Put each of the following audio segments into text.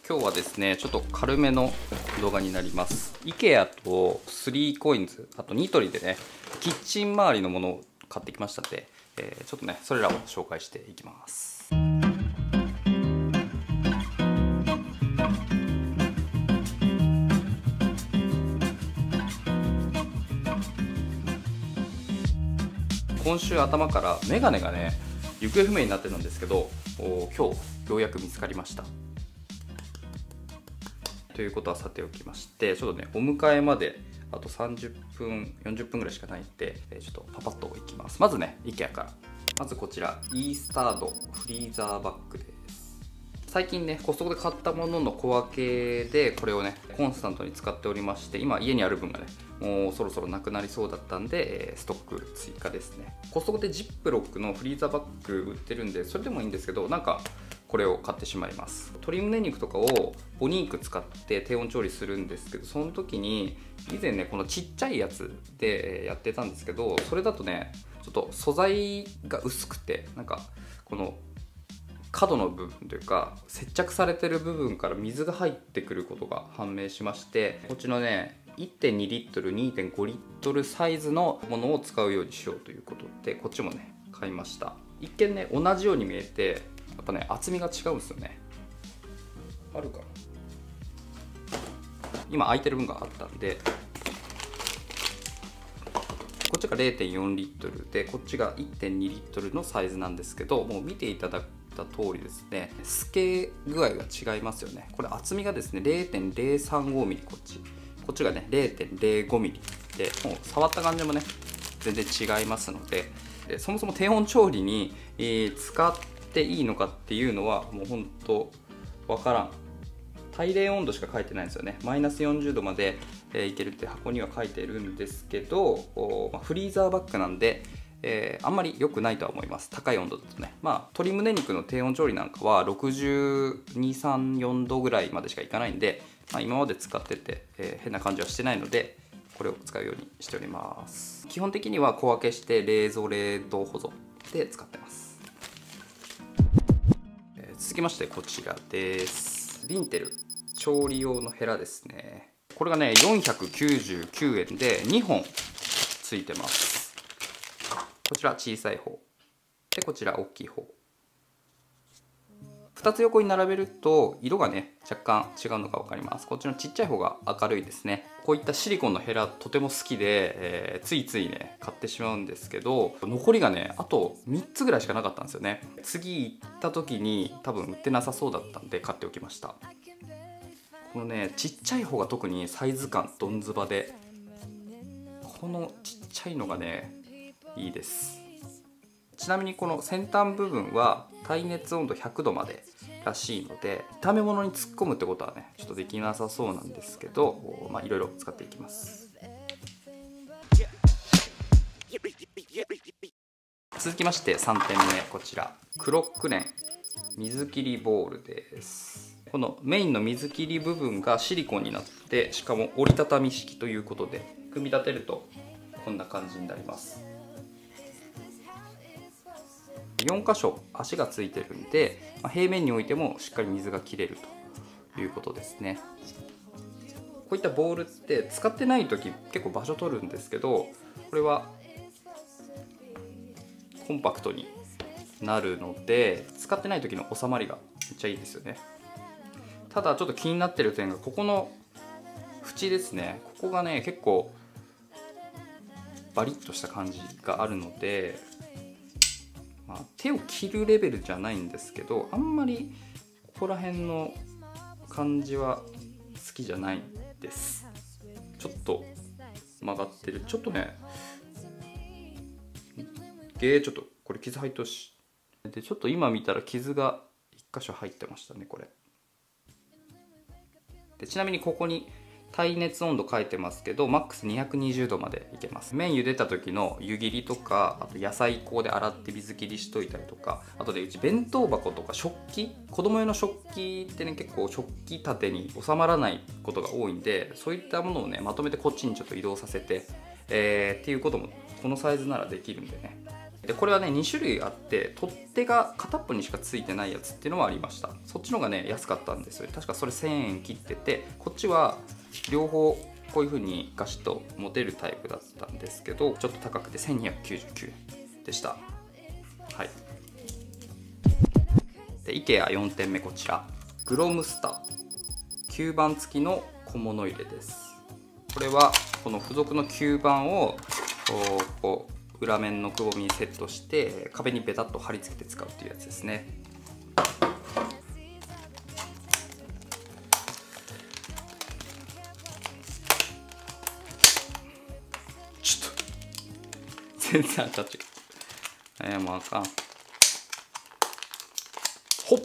今日はですね、ちょっと軽めの動画になります。IKEA と3COINS、あとニトリでね、キッチン周りのものを買ってきましたので、ちょっとね、それらを紹介していきます。今週頭からメガネがね、行方不明になってたんですけど、今日ようやく見つかりました。ということはさておきまして、ちょっとね、お迎えまであと30分、40分ぐらいしかないんで、ちょっとパパッといきます。まずね、IKEA から。まずこちら、イースタードフリーザーバッグです。最近ね、コストコで買ったものの小分けで、これをね、コンスタントに使っておりまして、今家にある分がね、もうそろそろなくなりそうだったんで、ストック追加ですね。コストコでジップロックのフリーザーバッグ売ってるんで、それでもいいんですけど、なんか、これを買ってしまいます。鶏胸肉とかをボニーク使って低温調理するんですけど、その時に以前ね、このちっちゃいやつでやってたんですけど、それだとね、ちょっと素材が薄くて、なんかこの角の部分というか接着されてる部分から水が入ってくることが判明しまして、こっちのね 1.2 リットル 2.5 リットルサイズのものを使うようにしようということで、こっちもね買いました。一見ね同じように見えて、やっぱね厚みが違うんですよね。あるかな、今空いてる分があったんで、こっちが 0.4 リットルでこっちが 1.2 リットルのサイズなんですけど、もう見ていただいた通りですね、透け具合が違いますよね。これ厚みがですね 0.035 ミリ、こっちがね 0.05 ミリで、もう触った感じもね全然違いますので、そもそも低温調理に使っていいのかっていうのはもう本当わからん。耐冷温度しか書いてないんですよね。マイナス40度までいけるって箱には書いてるんですけど、フリーザーバッグなんで、あんまり良くないとは思います。高い温度だとね。鶏胸肉の低温調理なんかは62、3、4度ぐらいまでしかいかないんで、今まで使ってて、変な感じはしてないので、これを使うようにしております。基本的には小分けして冷蔵冷凍保存で使ってます。続きましてこちらです。リンテル調理用のヘラですね。これがね499円で2本ついてます。こちら小さい方で、こちら大きい方、2つ横に並べると色がね若干違うのが分かります。こっちのちっちゃい方が明るいですね。こういったシリコンのヘラとても好きで、ついついね買ってしまうんですけど、残りがねあと3つぐらいしかなかったんですよね。次行った時に多分売ってなさそうだったんで買っておきました。このねちっちゃい方が特にサイズ感どんずばで、このちっちゃいのがねいいです。ちなみにこの先端部分は耐熱温度100度までらしいので、炒め物に突っ込むってことはねちょっとできなさそうなんですけど、いろいろ使っていきます。続きまして3点目、こちらクロックレン水切りボールです。このメインの水切り部分がシリコンになって、しかも折りたたみ式ということで、組み立てるとこんな感じになります。4箇所足がついてるんで、平面に置いてもしっかり水が切れるということですね。こういったボールって使ってない時結構場所取るんですけど、これはコンパクトになるので使ってない時の収まりがめっちゃいいですよね。ただちょっと気になってる点がここの縁ですね。ここがね結構バリッとした感じがあるので、手を切るレベルじゃないんですけど、あんまりここら辺の感じは好きじゃないです。ちょっと曲がってる、ちょっとねちょっとこれ傷入ってほしいで、ちょっと今見たら傷が1箇所入ってましたね。これで、ちなみにここに耐熱温度書いてますけど、マックス220度までいけます。麺茹でた時の湯切りとか、あと野菜粉で洗って水切りしといたりとか、あとでうち弁当箱とか食器、子供用の食器ってね結構食器立てに収まらないことが多いんで、そういったものをねまとめてこっちにちょっと移動させて、っていうこともこのサイズならできるんでね、 でこれはね2種類あって、取っ手が片っぽにしかついてないやつっていうのもありました。そっちの方がね安かったんですよ。確かそれ1000円切ってて、こっちは両方こういう風にガシッと持てるタイプだったんですけど、ちょっと高くて1299円でした。はい。で IKEA4 点目、こちらグロムスター吸盤付きの小物入れです。これはこの付属の吸盤をこう裏面のくぼみにセットして壁にベタッと貼り付けて使うっていうやつですね。ちょっと全然当たっちゃう。もうあかん。ほっ。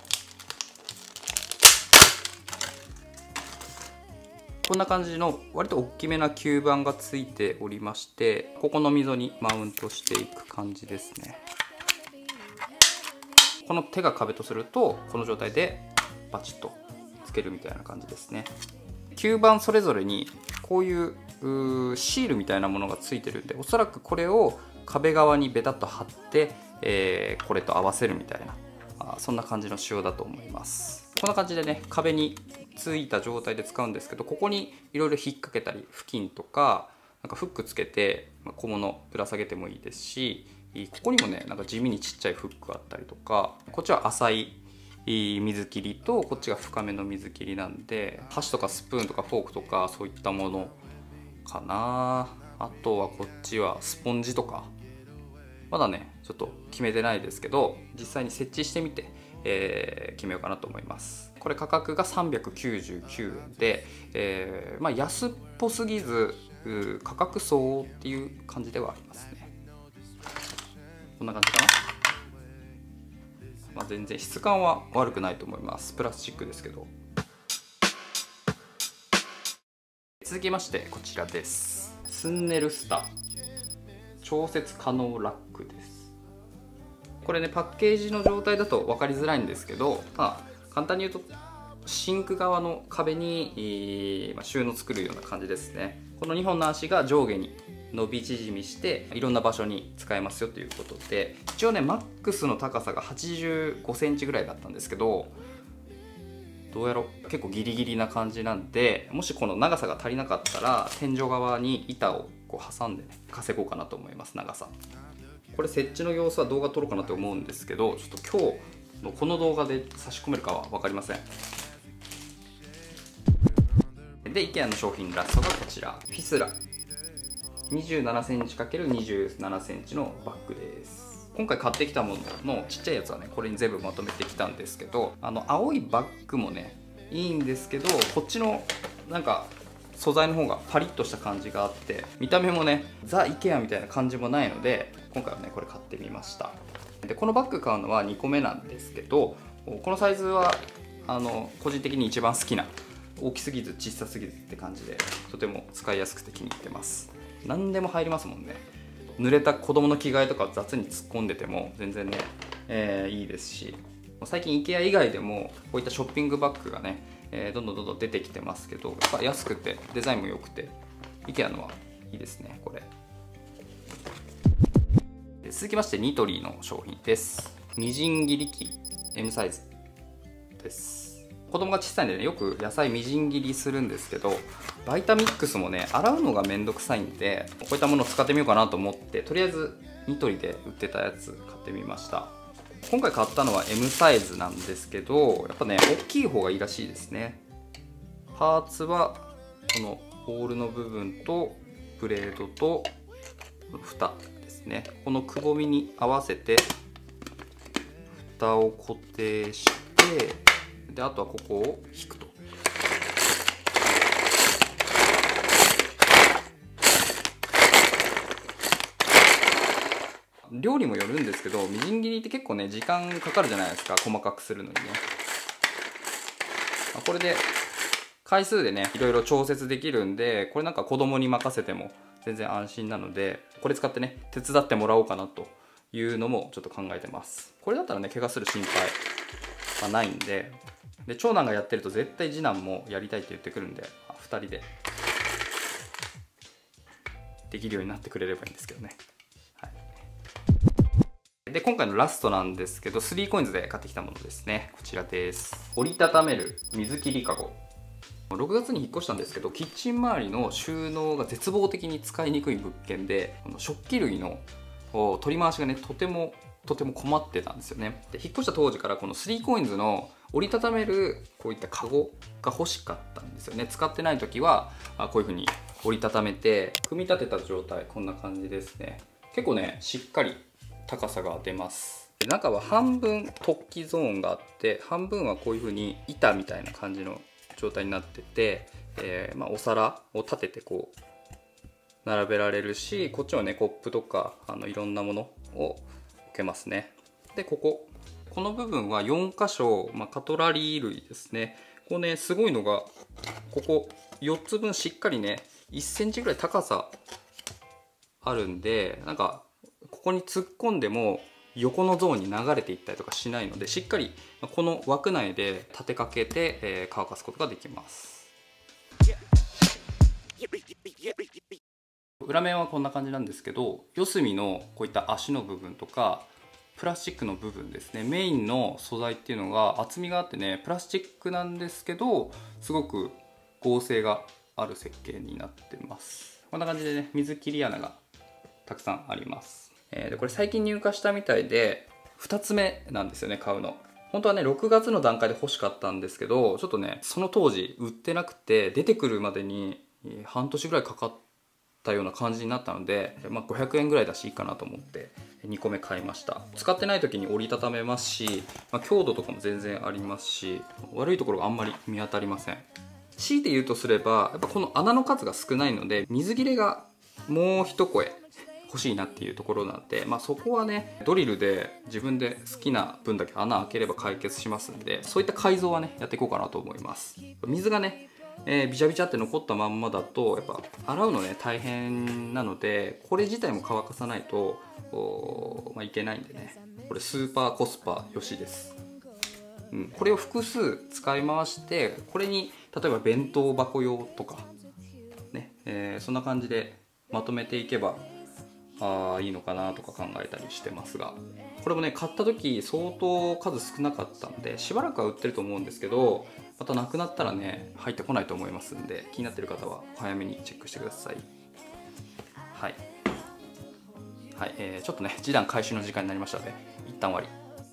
こんな感じの割と大きめな吸盤がついておりまして、ここの溝にマウントしていく感じですね。この手が壁とすると、この状態でバチッとつけるみたいな感じですね。吸盤それぞれにこういうシールみたいなものがついてるんで、おそらくこれを壁側にベタッと貼って、これと合わせるみたいな、そんな感じの仕様だと思います。こんな感じでね、壁についた状態で使うんですけど、ここにいろいろ引っ掛けたり、布巾とかなんかフックつけて小物ぶら下げてもいいですし、ここにもねなんか地味にちっちゃいフックあったりとか、こっちは浅い水切りとこっちが深めの水切りなんで、箸とかスプーンとかフォークとかそういったものかな。あとはこっちはスポンジとか、まだねちょっと決めてないですけど、実際に設置してみて、決めようかなと思います。これ価格が399円で、まあ安っぽすぎず価格相応っていう感じではありますね。こんな感じかな。まあ、全然質感は悪くないと思います。プラスチックですけど。続きましてこちらです。スンネルスタ調節可能ラックです。これねパッケージの状態だと分かりづらいんですけど、まあ、簡単に言うとシンク側の壁に収納作るような感じですね。この2本の足が上下に伸び縮みしていろんな場所に使えますよということで、一応ねマックスの高さが85センチぐらいだったんですけど、どうやろう結構ギリギリな感じなんで、もしこの長さが足りなかったら天井側に板をこう挟んでね稼ごうかなと思います。長さこれ設置の様子は動画撮ろうかなと思うんですけど、ちょっと今日のこの動画で差し込めるかは分かりません。で IKEA の商品ラストがこちら、フィスラ 27cm×27cm のバッグです。今回買ってきたもののちっちゃいやつはねこれに全部まとめてきたんですけど、青いバッグもねいいんですけど、こっちのなんか素材の方がパリッとした感じがあって、見た目もねザ・IKEA みたいな感じもないので、今回はねこれ買ってみました。でこのバッグ買うのは2個目なんですけど、このサイズは個人的に一番好きな、大きすぎず小さすぎずって感じで、とても使いやすくて気に入ってます。何でも入りますもんね。濡れた子供の着替えとか雑に突っ込んでても全然ね、いいですし、最近 IKEA 以外でもこういったショッピングバッグがね、どんどん出てきてますけど、やっぱ安くてデザインも良くて IKEA のはいいですね。これ続きましてニトリの商品です。みじん切り器 M サイズです。子供が小さいんでねよく野菜みじん切りするんですけど、バイタミックスもね洗うのがめんどくさいんで、こういったものを使ってみようかなと思って、とりあえずニトリで売ってたやつ買ってみました。今回買ったのは M サイズなんですけど、やっぱね大きい方がいいらしいですね。パーツはこのホールの部分とブレードと蓋ですね。このくぼみに合わせて蓋を固定して、であとはここを引くと。量にもよるんですけど、みじん切りって結構ね時間かかるじゃないですか、細かくするのにね。これで回数でねいろいろ調節できるんで、これなんか子供に任せても全然安心なので、これ使ってね手伝ってもらおうかなというのもちょっと考えてます。これだったらね怪我する心配はないんで、長男がやってると絶対次男もやりたいって言ってくるんで、2人でできるようになってくれればいいんですけどね。はいで今回のラストなんですけど、3COINS で買ってきたものですね。こちらです。折りたためる水切りかご。6月に引っ越したんですけど、キッチン周りの収納が絶望的に使いにくい物件で、この食器類の取り回しがね、とても困ってたんですよね。で引っ越した当時からこの 3COINS の折りたためるこういったカゴが欲しかったんですよね。使ってない時はこういう風に折りたためて組み立てた状態、こんな感じですね。結構ねしっかり高さが出ます。で中は半分突起ゾーンがあって、半分はこういう風に板みたいな感じの状態になってて、お皿を立ててこう並べられるし、こっちはねコップとかいろんなものを置けますね。でこの部分は4箇所、カトラリー類ですね。こうねすごいのが、ここ4つ分しっかりね1センチぐらい高さあるんで、なんかここに突っ込んでも横のゾーンに流れていったりとかしないので、しっかりこの枠内で立てかけて乾かすことができます。裏面はこんな感じなんですけど、四隅のこういった足の部分とかプラスチックの部分ですね、メインの素材っていうのが厚みがあってね、プラスチックなんですけどすごく剛性がある設計になってます。こんな感じでね水切り穴がたくさんあります。でこれ最近入荷したみたいで2つ目なんですよね、買うの。本当はね6月の段階で欲しかったんですけど、ちょっとねその当時売ってなくて、出てくるまでに半年ぐらいかかったような感じになったので、500円ぐらいだしいいかなと思って2個目買いました。使ってない時に折りたためますし、強度とかも全然ありますし、悪いところがあんまり見当たりません。強いて言うとすれば、やっぱこの穴の数が少ないので水切れがもう一声欲しいなっていうところなんで、そこはねドリルで自分で好きな分だけ穴開ければ解決しますんで、そういった改造はねやっていこうかなと思います。水がねビチャビチャって残ったまんまだとやっぱ洗うのね大変なので、これ自体も乾かさないといけないんでね、これスーパーコスパよしです。これを複数使い回して、これに例えば弁当箱用とかね、そんな感じでまとめていけばいいのかなとか考えたりしてますが、これもね買った時相当数少なかったんで、しばらくは売ってると思うんですけど、またなくなったらね入ってこないと思いますんで、気になってる方は早めにチェックしてください。はい、ちょっとね示談回収の時間になりましたので一旦終わり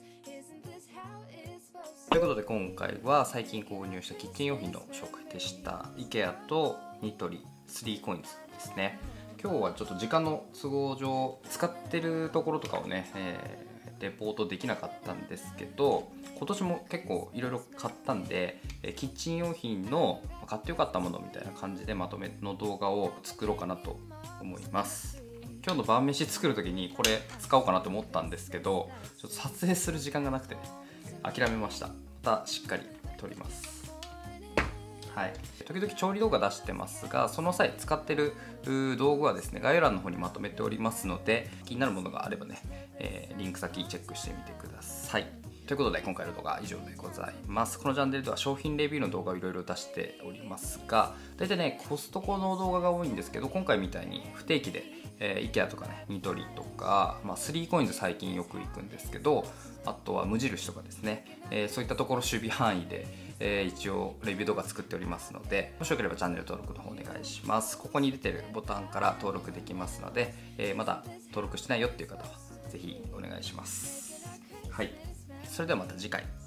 ということで、今回は最近購入したキッチン用品の紹介でした。 IKEA とニトリ 3COINS ですね。今日はちょっと時間の都合上使ってるところとかをね、レポートできなかったんですけど、今年も結構いろいろ買ったんで、キッチン用品の買ってよかったものみたいな感じでまとめの動画を作ろうかなと思います。今日の晩飯作る時にこれ使おうかなと思ったんですけど、ちょっと撮影する時間がなくてね諦めました。またしっかり撮ります。時々調理動画出してますが、その際使ってる道具はですね概要欄の方にまとめておりますので、気になるものがあればね、リンク先チェックしてみてください。ということで今回の動画は以上でございます。このチャンネルでは商品レビューの動画をいろいろ出しておりますが、大体ねコストコの動画が多いんですけど、今回みたいに不定期で、IKEA とかねニトリとか、3COINS 最近よく行くんですけど、あとは無印とかですね、そういったところ守備範囲で一応レビュー動画作っておりますので、もしよければチャンネル登録の方お願いします。ここに出てるボタンから登録できますので、まだ登録してないよっていう方はぜひお願いします。それではまた次回。